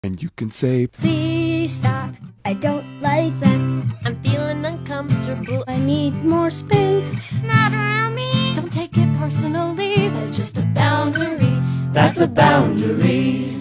And you can say, please stop, I don't like that. I'm feeling uncomfortable. I need more space. Not around me. Don't take it personally. That's just a boundary. That's a boundary.